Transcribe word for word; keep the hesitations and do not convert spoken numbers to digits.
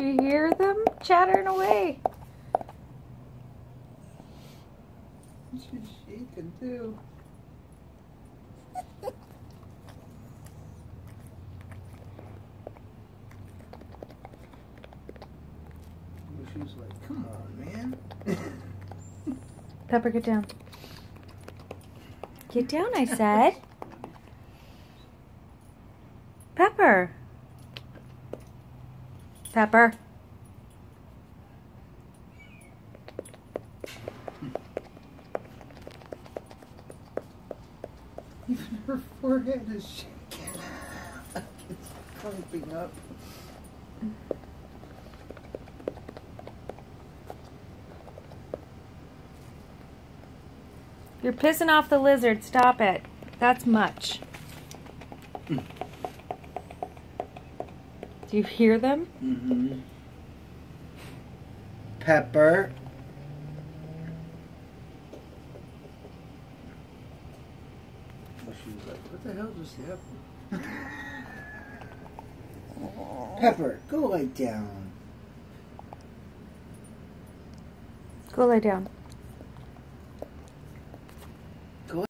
you hear them chattering away? She's shaking too. She's like, come on, man. Pepper, get down. Get down, I said. Pepper. Pepper. Even her forehead is shaking. It's clumping up. You're pissing off the lizard. Stop it. That's much. Mm. Do you hear them? Mm-hmm. Pepper. Well, she was like, what the hell just happened? Pepper, go lay down. Go lay down.